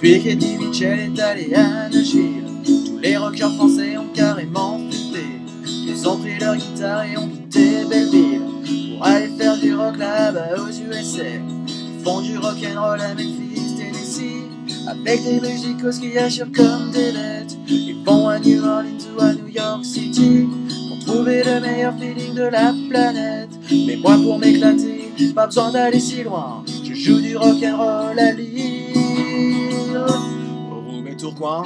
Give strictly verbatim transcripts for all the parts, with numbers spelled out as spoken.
Depuis qu'Eddie Mitchell est allé à Nashville, tous les rockers français ont carrément flippé. Ils ont pris leur guitare et ont quitté Belleville pour aller faire du rock là-bas aux U S A. Ils font du rock'n'roll à Memphis, Tennessee, avec des musicos qui assurent comme des bêtes. Ils vont à New Orleans ou à New York City pour trouver le meilleur feeling de la planète. Mais moi pour m'éclater, pas besoin d'aller si loin, je joue du rock'n'roll à Lille, au Roubaix Tourcoing.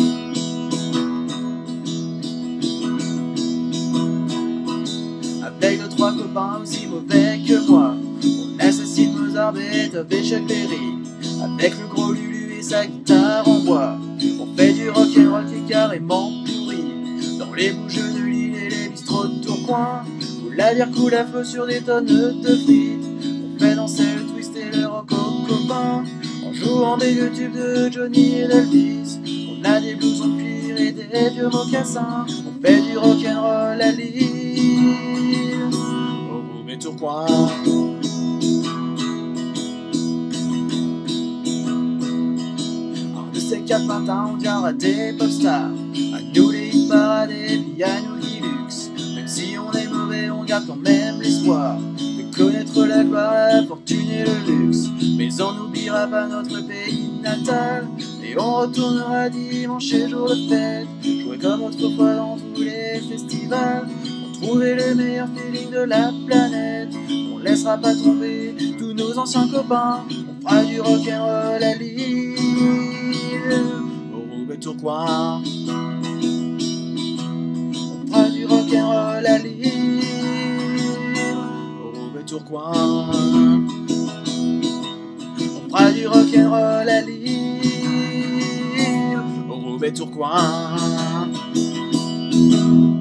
Avec deux trois copains aussi mauvais que moi, on assassine Mozart, Beethoven et Chuck Berry. Avec le gros Lulu et sa guitare en bois, on fait du rock'n'roll qui est carrément pourri. Dans les bouges de Lille et les bistrots de Tourcoing, où la bière coule à flot sur des tonnes de frites. On fait danser le twist et le rock aux copains, en jouant des vieux tubes de Johnny et d'Elvis. On a des blousons de cuir et des vieux mocassins. On fait du rock'n'roll à Lille, au Roubaix Tourcoing. Ces quatre matins on deviendra des popstars. À nous les hit parades et puis à nous Linux. Même si on est mauvais, on garde quand même l'espoir de connaître la gloire, la fortune et le luxe. Mais on n'oubliera pas notre pays natal, et on retournera dimanche et jour de fête, jouer comme autrefois dans tous les festivals, pour trouver le meilleur feeling de la planète. On laissera pas tomber tous nos anciens copains, on fera du rock'n'roll à Lille, au Roubaix Tourcoing. On fera du rock'n'roll à Lille, au Roubaix Tourcoing. On fera du rock'n'roll à Lille, au Roubaix Tourcoing.